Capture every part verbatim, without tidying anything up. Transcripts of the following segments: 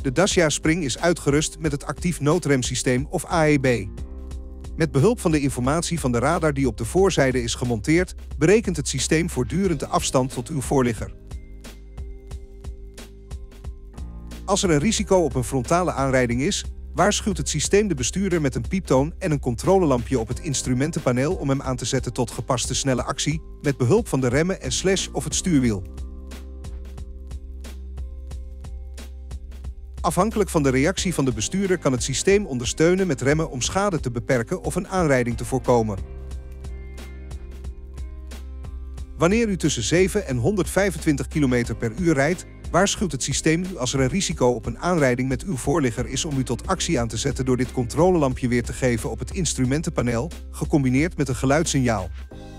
De Dacia Spring is uitgerust met het actief noodremsysteem of A E B. Met behulp van de informatie van de radar die op de voorzijde is gemonteerd, berekent het systeem voortdurend de afstand tot uw voorligger. Als er een risico op een frontale aanrijding is, waarschuwt het systeem de bestuurder met een pieptoon en een controlelampje op het instrumentenpaneel om hem aan te zetten tot gepaste snelle actie, met behulp van de remmen en slash of het stuurwiel. Afhankelijk van de reactie van de bestuurder kan het systeem ondersteunen met remmen om schade te beperken of een aanrijding te voorkomen. Wanneer u tussen zeven en honderdvijfentwintig kilometer per uur rijdt, waarschuwt het systeem u als er een risico op een aanrijding met uw voorligger is om u tot actie aan te zetten door dit controlelampje weer te geven op het instrumentenpaneel, gecombineerd met een geluidssignaal.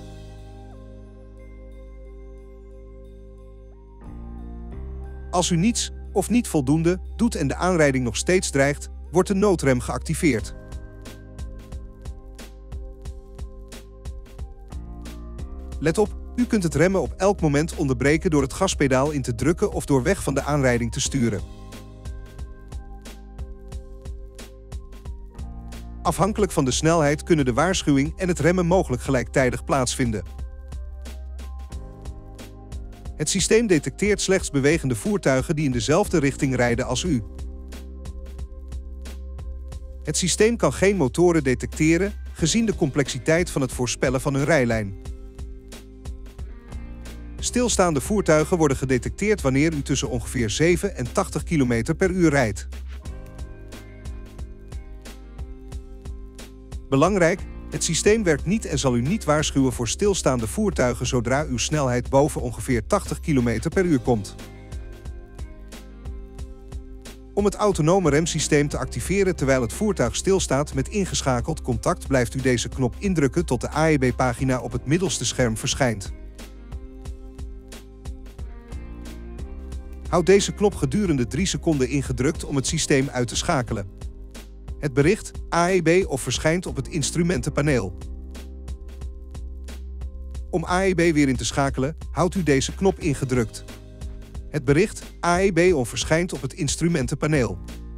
Als u niets of niet voldoende doet en de aanrijding nog steeds dreigt, wordt de noodrem geactiveerd. Let op, u kunt het remmen op elk moment onderbreken door het gaspedaal in te drukken of door weg van de aanrijding te sturen. Afhankelijk van de snelheid kunnen de waarschuwing en het remmen mogelijk gelijktijdig plaatsvinden. Het systeem detecteert slechts bewegende voertuigen die in dezelfde richting rijden als u. Het systeem kan geen motoren detecteren, gezien de complexiteit van het voorspellen van hun rijlijn. Stilstaande voertuigen worden gedetecteerd wanneer u tussen ongeveer zeven en tachtig kilometer per uur rijdt. Belangrijk, het systeem werkt niet en zal u niet waarschuwen voor stilstaande voertuigen zodra uw snelheid boven ongeveer tachtig kilometer per uur komt. Om het autonome remsysteem te activeren terwijl het voertuig stilstaat met ingeschakeld contact, blijft u deze knop indrukken tot de A E B-pagina op het middelste scherm verschijnt. Houd deze knop gedurende drie seconden ingedrukt om het systeem uit te schakelen. Het bericht A E B of verschijnt op het instrumentenpaneel. Om A E B weer in te schakelen, houdt u deze knop ingedrukt. Het bericht A E B of verschijnt op het instrumentenpaneel.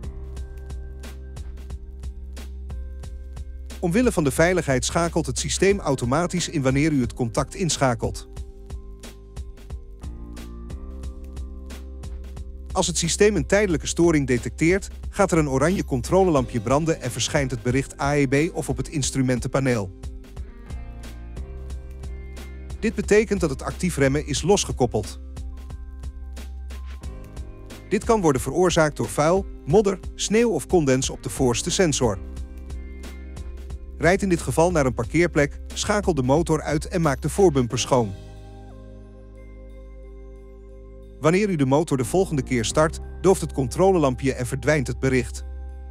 Omwille van de veiligheid schakelt het systeem automatisch in wanneer u het contact inschakelt. Als het systeem een tijdelijke storing detecteert, gaat er een oranje controlelampje branden en verschijnt het bericht A E B of op het instrumentenpaneel. Dit betekent dat het actief remmen is losgekoppeld. Dit kan worden veroorzaakt door vuil, modder, sneeuw of condens op de voorste sensor. Rijd in dit geval naar een parkeerplek, schakel de motor uit en maak de voorbumper schoon. Wanneer u de motor de volgende keer start, dooft het controlelampje en verdwijnt het bericht.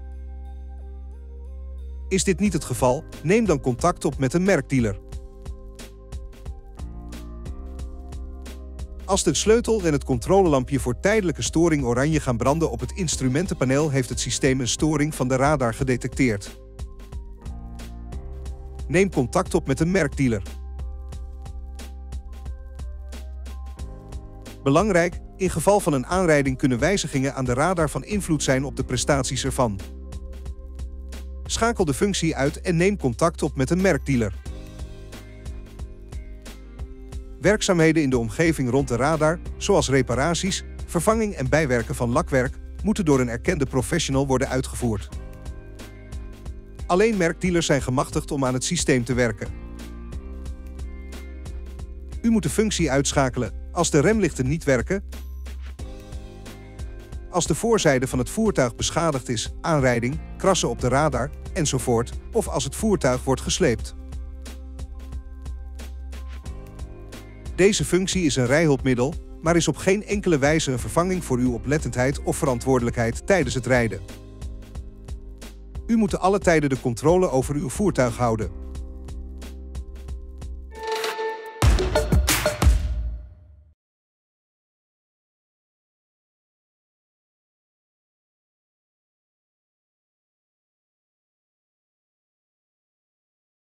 Is dit niet het geval, neem dan contact op met een merkdealer. Als de sleutel en het controlelampje voor tijdelijke storing oranje gaan branden op het instrumentenpaneel, heeft het systeem een storing van de radar gedetecteerd. Neem contact op met een merkdealer. Belangrijk, in geval van een aanrijding kunnen wijzigingen aan de radar van invloed zijn op de prestaties ervan. Schakel de functie uit en neem contact op met een merkdealer. Werkzaamheden in de omgeving rond de radar, zoals reparaties, vervanging en bijwerken van lakwerk, moeten door een erkende professional worden uitgevoerd. Alleen merkdealers zijn gemachtigd om aan het systeem te werken. U moet de functie uitschakelen als de remlichten niet werken, als de voorzijde van het voertuig beschadigd is, aanrijding, krassen op de radar, enzovoort, of als het voertuig wordt gesleept. Deze functie is een rijhulpmiddel, maar is op geen enkele wijze een vervanging voor uw oplettendheid of verantwoordelijkheid tijdens het rijden. U moet te alle tijden de controle over uw voertuig houden.